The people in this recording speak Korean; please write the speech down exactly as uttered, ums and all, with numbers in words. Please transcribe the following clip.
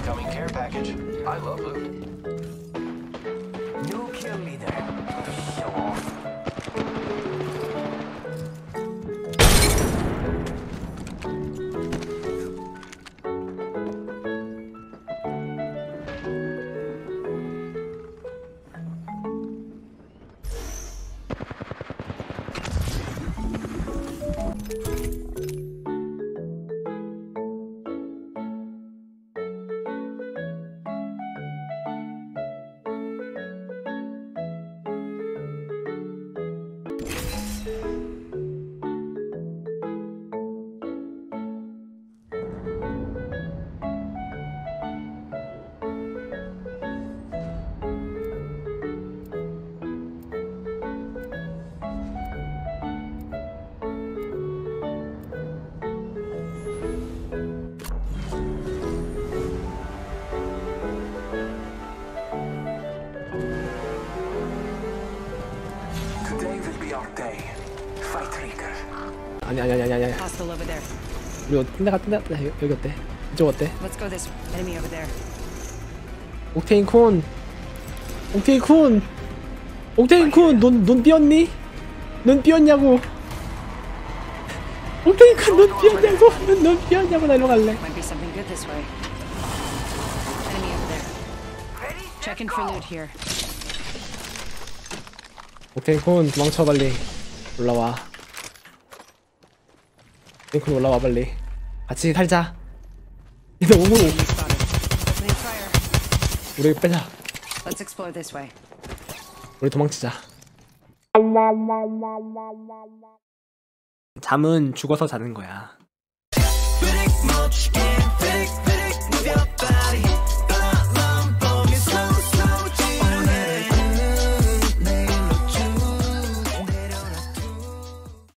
Incoming care package. I love loot. New kill leader. Show off. 아니 아니 아니 아니 아니. 우리 어떤 데 같은데? 여기 어때? 이쪽 어때? 옥테인 쿤, 옥테인 쿤, 옥테인 쿤, 눈, 눈 띄었니? 눈 띄었냐고? 옥테인 쿤, 눈 띄었냐고? 눈, 눈 띄었냐고? 나 일로 갈래. 옥테인 쿤, 도망쳐 빨리. 올라와. 옥테인 쿤 올라와 빨리. 같이 살자. 이제 오므로. 우리 빼자. 우리 도망치자. 잠은 죽어서 자는 거야.